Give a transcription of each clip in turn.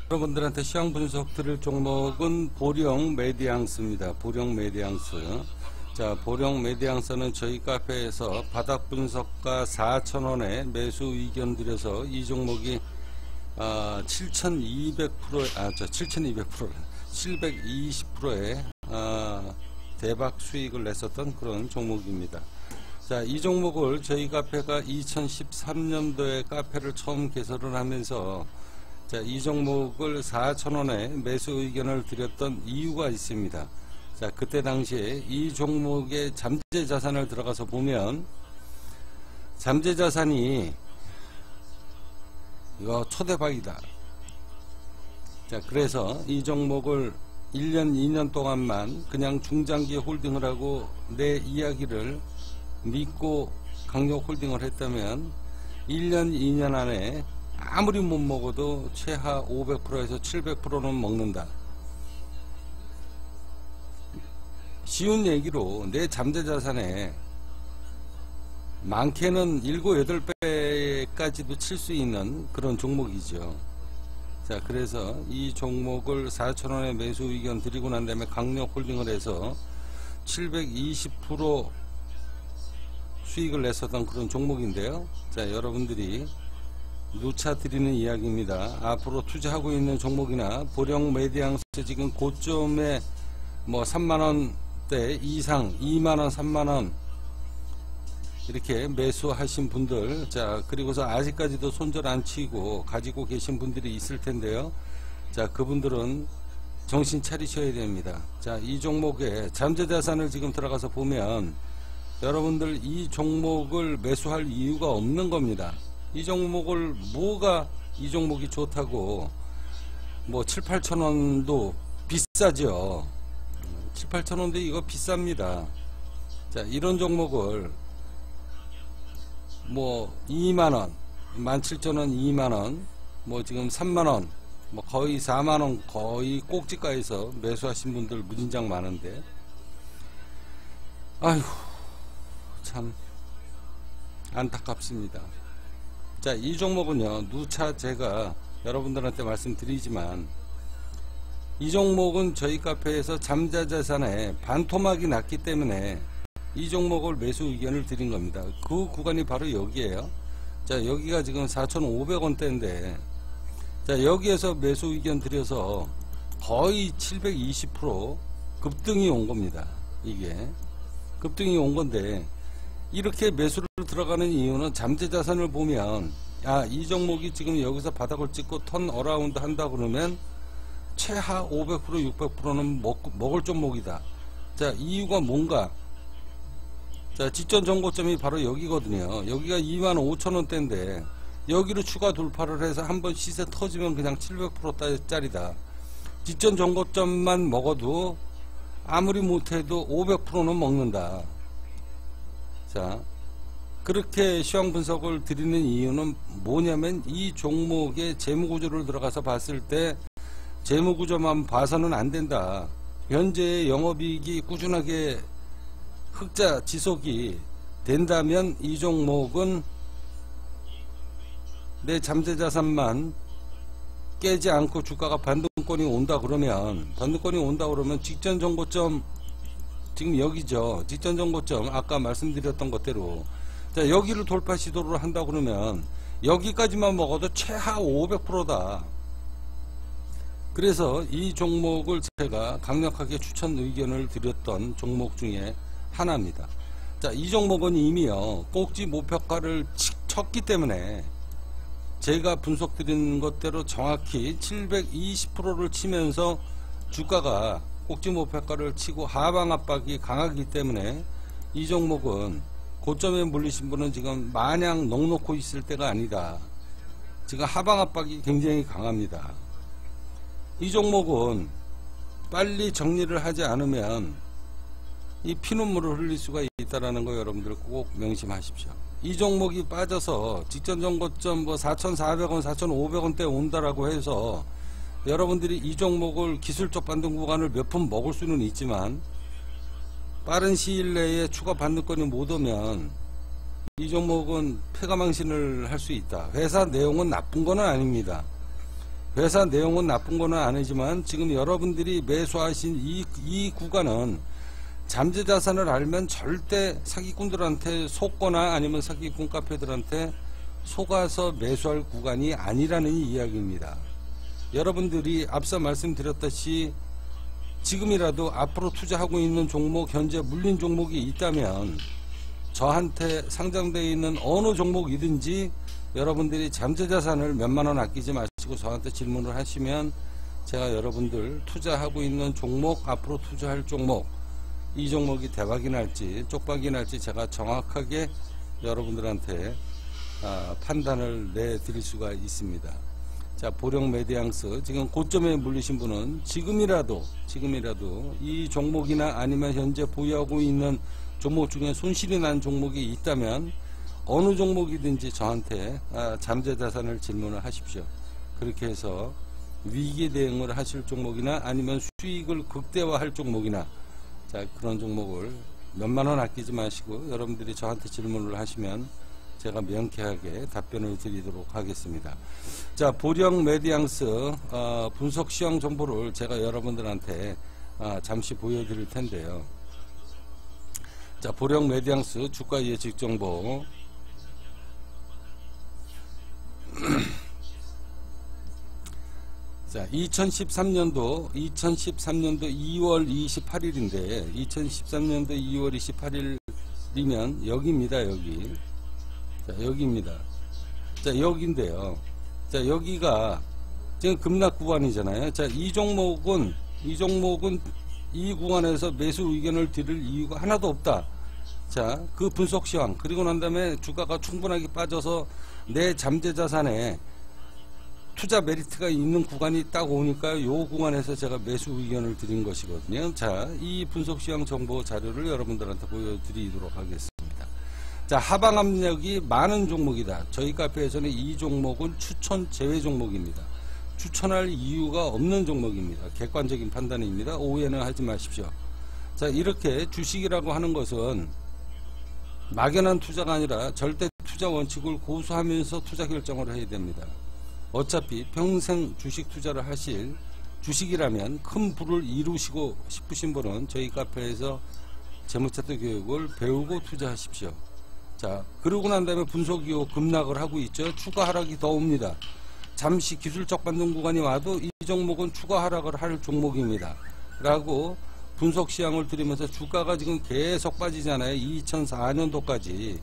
여러분들한테 시황 분석 드릴 종목은 보령 메디앙스입니다. 보령 메디앙스. 자, 보령 메디앙스는 저희 카페에서 바닥 분석가 4,000원에 매수 의견 드려서 이 종목이 720%의 대박 수익을 냈었던 그런 종목입니다. 자, 이 종목을 저희 카페가 2013년도에 카페를 처음 개설을 하면서 자, 이 종목을 4,000원에 매수 의견을 드렸던 이유가 있습니다. 자, 그때 당시에 이 종목의 잠재 자산을 들어가서 보면 잠재 자산이 이거 초대박이다. 자, 그래서 이 종목을 1년 2년 동안만 그냥 중장기 홀딩을 하고 내 이야기를 믿고 강력 홀딩을 했다면 1년 2년 안에 아무리 못 먹어도 최하 500%에서 700%는 먹는다. 쉬운 얘기로 내 잠재 자산에 많게는 7, 8배까지도 칠 수 있는 그런 종목이죠. 자, 그래서 이 종목을 4,000원에 매수 의견 드리고 난 다음에 강력 홀딩을 해서 720% 수익을 냈었던 그런 종목인데요. 자, 여러분들이 누차 드리는 이야기입니다. 앞으로 투자하고 있는 종목이나 보령 메디앙스 지금 고점에 뭐 3만원대 이상 2만원 3만원 이렇게 매수하신 분들, 자, 그리고서 아직까지도 손절 안 치고 가지고 계신 분들이 있을 텐데요. 자, 그분들은 정신 차리셔야 됩니다. 자, 이 종목에 잠재 자산을 지금 들어가서 보면 여러분들 이 종목을 매수할 이유가 없는 겁니다. 이 종목을 뭐가 이 종목이 좋다고 뭐 7, 8천원도 비싸죠. 7, 8천원도 이거 비쌉니다. 자, 이런 종목을 뭐 2만원 17,000원 2만원 뭐 지금 3만원 뭐 거의 4만원 거의 꼭지가에서 매수하신 분들 무진장 많은데 아휴 참 안타깝습니다. 자, 이 종목은요 누차 제가 여러분들한테 말씀드리지만 이 종목은 저희 카페에서 잠재 자산에 반토막이 났기 때문에 이 종목을 매수 의견을 드린 겁니다. 그 구간이 바로 여기에요. 자, 여기가 지금 4,500원대인데 자, 여기에서 매수 의견 드려서 거의 720% 급등이 온 겁니다. 이게 급등이 온 건데 이렇게 매수를 들어가는 이유는 잠재 자산을 보면 이 종목이 지금 여기서 바닥을 찍고 턴 어라운드 한다 그러면 최하 500% 600%는 먹을 종목이다. 자, 이유가 뭔가? 자, 직전 정고점이 바로 여기거든요. 여기가 25,000원대인데 여기로 추가 돌파를 해서 한번 시세 터지면 그냥 700%짜리다. 직전 정고점만 먹어도 아무리 못해도 500%는 먹는다. 자, 그렇게 시황 분석을 드리는 이유는 뭐냐면 이 종목의 재무구조를 들어가서 봤을 때 재무구조만 봐서는 안 된다. 현재의 영업이익이 꾸준하게 흑자 지속이 된다면 이 종목은 내 잠재자산만 깨지 않고 주가가 반등권이 온다 그러면 직전 정고점 지금 여기죠. 직전 정고점 아까 말씀드렸던 것대로 자, 여기를 돌파 시도를 한다 그러면 여기까지만 먹어도 최하 500%다. 그래서 이 종목을 제가 강력하게 추천 의견을 드렸던 종목 중에 하나입니다. 자, 이 종목은 이미요 꼭지 목표가를 쳤기 때문에 제가 분석 드린 것대로 정확히 720%를 치면서 주가가 꼭지 목표가를 치고 하방 압박이 강하기 때문에 이 종목은 고점에 물리신 분은 지금 마냥 넉놓고 있을 때가 아니다. 지금 하방 압박이 굉장히 강합니다. 이 종목은 빨리 정리를 하지 않으면 이 피눈물을 흘릴 수가 있다는 거 여러분들 꼭 명심하십시오. 이 종목이 빠져서 직전 정고점 뭐 4,400원 4,500원대 온다라고 해서 여러분들이 이 종목을 기술적 반등 구간을 몇 푼 먹을 수는 있지만 빠른 시일 내에 추가 반등권이 못 오면 이 종목은 폐가망신을 할 수 있다. 회사 내용은 나쁜 건 아닙니다. 회사 내용은 나쁜 거는 아니지만 지금 여러분들이 매수하신 이 구간은 잠재자산을 알면 절대 사기꾼들한테 속거나 아니면 사기꾼 카페들한테 속아서 매수할 구간이 아니라는 이야기입니다. 여러분들이 앞서 말씀드렸듯이 지금이라도 앞으로 투자하고 있는 종목, 현재 물린 종목이 있다면 저한테 상장되어 있는 어느 종목이든지 여러분들이 잠재자산을 몇만원 아끼지 마시고 저한테 질문을 하시면 제가 여러분들 투자하고 있는 종목, 앞으로 투자할 종목, 이 종목이 대박이 날지 쪽박이 날지 제가 정확하게 여러분들한테 판단을 내드릴 수가 있습니다. 자, 보령 메디앙스 지금 고점에 물리신 분은 지금이라도 이 종목이나 아니면 현재 보유하고 있는 종목 중에 손실이 난 종목이 있다면 어느 종목이든지 저한테 잠재자산을 질문을 하십시오. 그렇게 해서 위기 대응을 하실 종목이나 아니면 수익을 극대화할 종목이나 자, 그런 종목을 몇만원 아끼지 마시고 여러분들이 저한테 질문을 하시면 제가 명쾌하게 답변을 드리도록 하겠습니다. 자, 보령 메디앙스 분석 시황 정보를 제가 여러분들한테 잠시 보여드릴 텐데요. 자, 보령 메디앙스 주가 예측 정보. 자, 2013년도 2월 28일인데 2013년도 2월 28일이면 여기입니다. 여기. 자, 여기입니다. 자, 여기인데요. 자, 여기가 지금 급락 구간이잖아요. 자, 이 종목은 이 구간에서 매수 의견을 드릴 이유가 하나도 없다. 자, 그 분석 시황 그리고 난 다음에 주가가 충분하게 빠져서 내 잠재자산에 투자 메리트가 있는 구간이 딱 오니까 요 구간에서 제가 매수 의견을 드린 것이거든요. 자, 이 분석 시황 정보 자료를 여러분들한테 보여드리도록 하겠습니다. 자, 하방 압력이 많은 종목이다. 저희 카페에서는 이 종목은 추천 제외 종목입니다. 추천할 이유가 없는 종목입니다. 객관적인 판단입니다. 오해는 하지 마십시오. 자, 이렇게 주식이라고 하는 것은 막연한 투자가 아니라 절대 투자 원칙을 고수하면서 투자 결정을 해야 됩니다. 어차피 평생 주식 투자를 하실 주식이라면 큰 부를 이루시고 싶으신 분은 저희 카페에서 재무차트 교육을 배우고 투자하십시오. 자, 그러고 난 다음에 분석 이후 급락을 하고 있죠. 추가 하락이 더 옵니다. 잠시 기술적 반등 구간이 와도 이 종목은 추가 하락을 할 종목입니다. 라고 분석 시황을 드리면서 주가가 지금 계속 빠지잖아요. 2014년도까지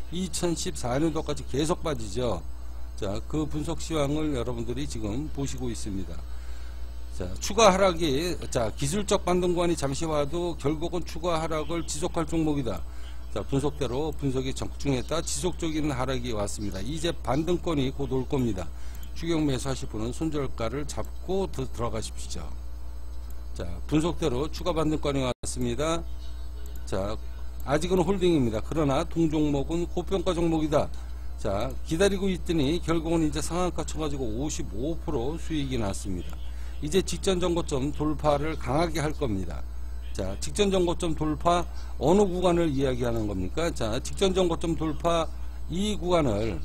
계속 빠지죠. 자, 그 분석 시황을 여러분들이 지금 보시고 있습니다. 자, 추가 하락이, 자, 기술적 반등 구간이 잠시 와도 결국은 추가 하락을 지속할 종목이다. 자, 분석대로 분석이 적중했다. 지속적인 하락이 왔습니다. 이제 반등권이 곧 올 겁니다. 추격 매수하실 분은 손절가를 잡고 들어가십시오. 자, 분석대로 추가 반등권이 왔습니다. 자, 아직은 홀딩입니다. 그러나 동종목은 고평가 종목이다. 자, 기다리고 있더니 결국은 이제 상한가 쳐가지고 55% 수익이 났습니다. 이제 직전 정고점 돌파를 강하게 할 겁니다. 자, 직전 정고점 돌파 어느 구간을 이야기하는 겁니까? 자, 직전 정고점 돌파 이 구간을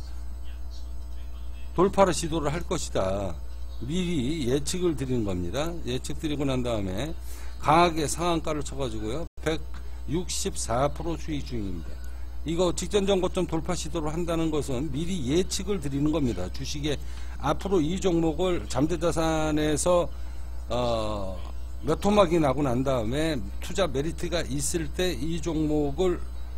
돌파를 시도를 할 것이다. 미리 예측을 드리는 겁니다. 예측 드리고 난 다음에 강하게 상한가를 쳐가지고요. 164% 수익 중입니다. 이거 직전 정고점 돌파 시도를 한다는 것은 미리 예측을 드리는 겁니다. 주식에 앞으로 이 종목을 잠재자산에서 몇 토막이 나고 난 다음에 투자 메리트가 있을 때 이 종목을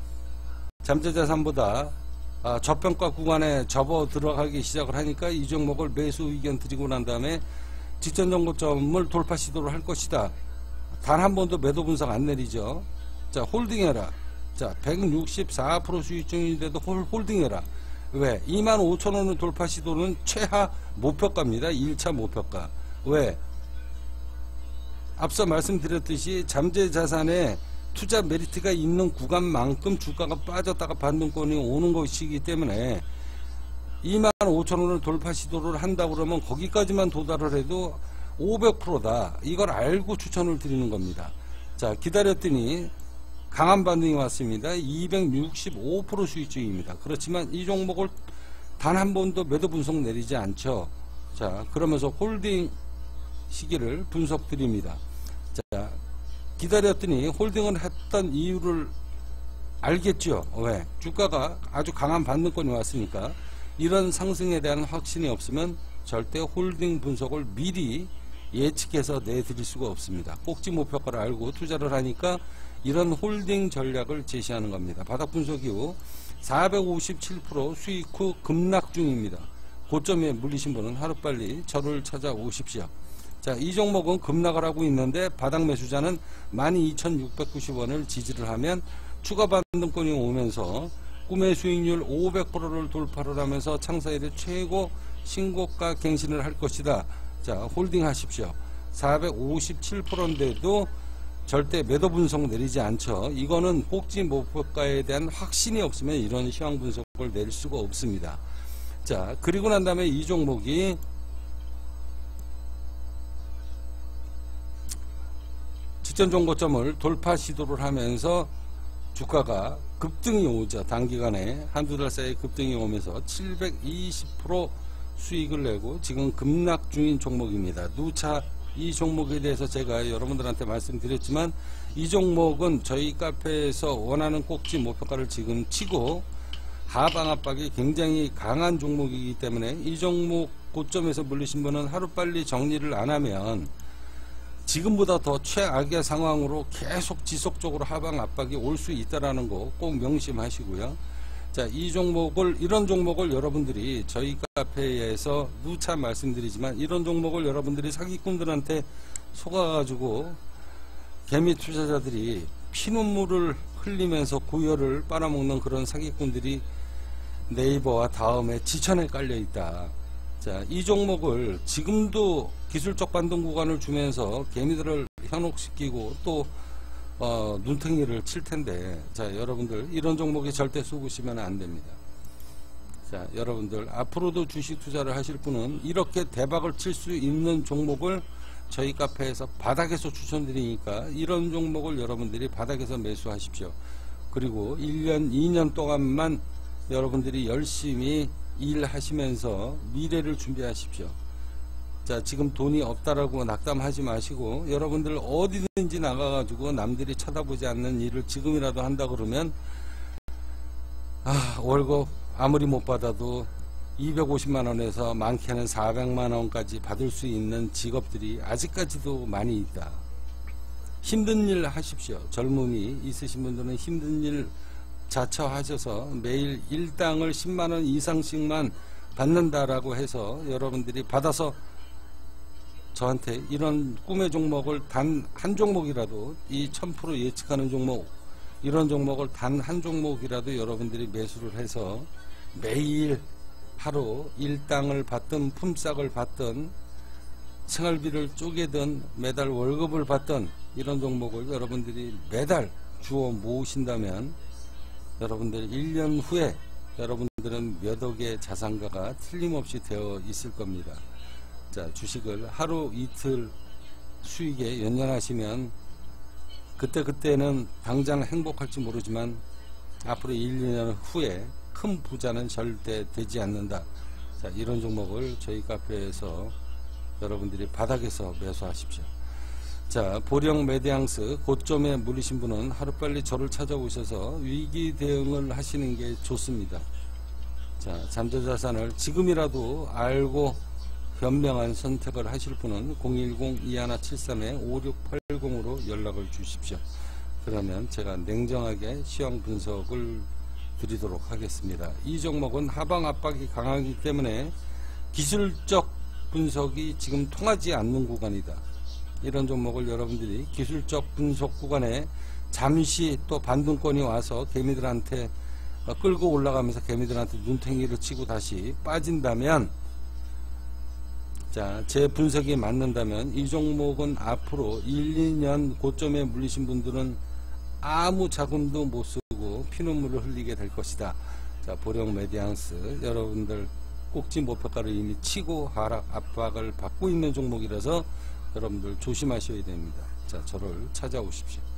잠재자산보다 저평가 구간에 접어 들어가기 시작을 하니까 이 종목을 매수 의견 드리고 난 다음에 직전 정고점을 돌파 시도를 할 것이다. 단 한 번도 매도 분석 안 내리죠. 자, 홀딩해라. 자, 164% 수익 중인데도 홀딩해라. 왜? 25,000원을 돌파 시도는 최하 목표가입니다. 1차 목표가. 왜? 앞서 말씀드렸듯이 잠재자산에 투자 메리트가 있는 구간만큼 주가가 빠졌다가 반등권이 오는 것이기 때문에 25,000원을 돌파 시도를 한다 그러면 거기까지만 도달을 해도 500%다. 이걸 알고 추천을 드리는 겁니다. 자, 기다렸더니 강한 반등이 왔습니다. 265% 수익 중입니다. 그렇지만 이 종목을 단 한 번도 매도 분석 내리지 않죠. 자, 그러면서 홀딩 시기를 분석 드립니다. 자, 기다렸더니 홀딩을 했던 이유를 알겠죠? 왜? 주가가 아주 강한 반등권이 왔으니까. 이런 상승에 대한 확신이 없으면 절대 홀딩 분석을 미리 예측해서 내드릴 수가 없습니다. 꼭지 목표가를 알고 투자를 하니까 이런 홀딩 전략을 제시하는 겁니다. 바닥 분석 이후 457% 수익 후 급락 중입니다. 고점에 물리신 분은 하루빨리 저를 찾아오십시오. 자, 이 종목은 급락을 하고 있는데 바닥 매수자는 12,690원을 지지를 하면 추가 반등권이 오면서 꿈의 수익률 500%를 돌파를 하면서 창사일의 최고 신고가 갱신을 할 것이다. 자, 홀딩 하십시오. 457%인데도 절대 매도 분석 내리지 않죠. 이거는 꼭지 목표가에 대한 확신이 없으면 이런 시황 분석을 내릴 수가 없습니다. 자, 그리고 난 다음에 이 종목이 직전 종고점을 돌파 시도를 하면서 주가가 급등이 오죠. 단기간에 한두 달 사이에 급등이 오면서 720% 수익을 내고 지금 급락 중인 종목입니다. 누차 이 종목에 대해서 제가 여러분들한테 말씀드렸지만 이 종목은 저희 카페에서 원하는 꼭지 목표가를 지금 치고 하방 압박이 굉장히 강한 종목이기 때문에 이 종목 고점에서 물리신 분은 하루빨리 정리를 안 하면 지금보다 더 최악의 상황으로 계속 지속적으로 하방 압박이 올 수 있다라는 거 꼭 명심하시고요. 자, 이런 종목을 여러분들이 저희 카페에서 누차 말씀드리지만 이런 종목을 여러분들이 사기꾼들한테 속아가지고 개미 투자자들이 피눈물을 흘리면서 고열을 빨아먹는 그런 사기꾼들이 네이버와 다음에 지천에 깔려 있다. 자, 이 종목을 지금도 기술적 반등 구간을 주면서 개미들을 현혹시키고 또 눈탱이를 칠 텐데, 자, 여러분들 이런 종목에 절대 속으시면 안 됩니다. 자, 여러분들 앞으로도 주식 투자를 하실 분은 이렇게 대박을 칠 수 있는 종목을 저희 카페에서 바닥에서 추천드리니까 이런 종목을 여러분들이 바닥에서 매수하십시오. 그리고 1년, 2년 동안만 여러분들이 열심히 일하시면서 미래를 준비하십시오. 자, 지금 돈이 없다라고 낙담하지 마시고 여러분들 어디든지 나가가지고 남들이 쳐다보지 않는 일을 지금이라도 한다 그러면 월급 아무리 못 받아도 250만원에서 많게는 400만원까지 받을 수 있는 직업들이 아직까지도 많이 있다. 힘든 일 하십시오. 젊음이 있으신 분들은 힘든 일 자처하셔서 매일 일당을 10만원 이상씩만 받는다라고 해서 여러분들이 받아서 저한테 이런 꿈의 종목을 단 한 종목이라도 이 1000% 예측하는 종목, 이런 종목을 단 한 종목이라도 여러분들이 매수를 해서 매일 하루 일당을 받든 품삯을 받든 생활비를 쪼개든 매달 월급을 받든 이런 종목을 여러분들이 매달 주워 모으신다면 여러분들 1년 후에 여러분들은 몇 억의 자산가가 틀림없이 되어 있을 겁니다. 자, 주식을 하루 이틀 수익에 연연하시면 그때는 당장 행복할지 모르지만 앞으로 1, 2년 후에 큰 부자는 절대 되지 않는다. 자, 이런 종목을 저희 카페에서 여러분들이 바닥에서 매수하십시오. 자, 보령 메디앙스 고점에 물리신 분은 하루빨리 저를 찾아오셔서 위기 대응을 하시는 게 좋습니다. 자, 잠재자산을 지금이라도 알고 현명한 선택을 하실 분은 010-2173-5680으로 연락을 주십시오. 그러면 제가 냉정하게 시황 분석을 드리도록 하겠습니다. 이 종목은 하방 압박이 강하기 때문에 기술적 분석이 지금 통하지 않는 구간이다. 이런 종목을 여러분들이 기술적 분석 구간에 잠시 또 반등권이 와서 개미들한테 끌고 올라가면서 개미들한테 눈탱이를 치고 다시 빠진다면, 자, 제 분석이 맞는다면 이 종목은 앞으로 1, 2년 고점에 물리신 분들은 아무 자금도 못 쓰고 피눈물을 흘리게 될 것이다. 자, 보령 메디앙스 여러분들 꼭지 목표가를 이미 치고 하락 압박을 받고 있는 종목이라서 여러분들 조심하셔야 됩니다. 자, 저를 찾아오십시오.